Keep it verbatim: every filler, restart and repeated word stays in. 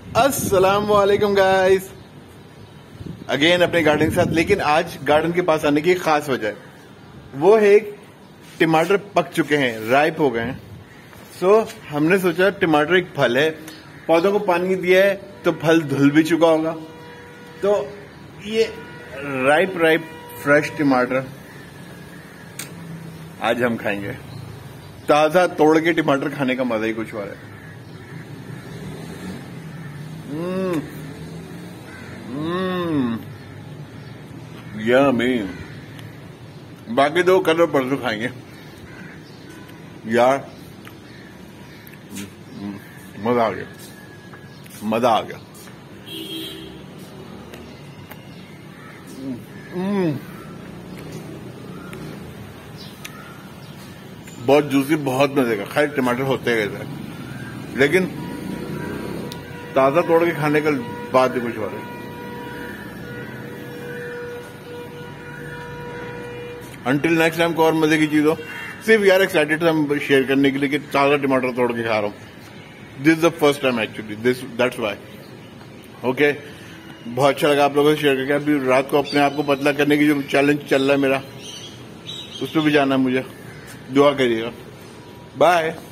अस्सलाम वालेकुम guys, again अपने गार्डन के साथ। लेकिन आज गार्डन के पास आने की एक खास वजह है, वो है टमाटर पक चुके हैं, राइप हो गए हैं। सो so, हमने सोचा टमाटर एक फल है, पौधों को पानी दिया है तो फल धुल भी चुका होगा, तो ये राइप राइप फ्रेश टमाटर आज हम खाएंगे। ताजा तोड़ के टमाटर खाने का मजा ही कुछ और है। Hmm hmm yummy. बाकी दो कल और परसों खाएंगे यार, मजा आ गया, मजा आ गया। हम्म बहुत जूसी, बहुत मजे का। खैर टमाटर होते गए, लेकिन ताजा तोड़ के खाने का बात ही कुछ और है। अंटिल नेक्स्ट टाइम को और मजे की चीज हो, सिर्फ यार एक्साइटेड हम शेयर करने के लिए कि ताजा टमाटर तोड़ के खा रहा हूं। This is the first time actually, this that's why. Okay, बहुत अच्छा लगा आप लोगों से शेयर करके। अभी रात को अपने आप को पतला करने की जो चैलेंज चल रहा है मेरा, उस पर भी जाना है मुझे, दुआ करिएगा। बाय।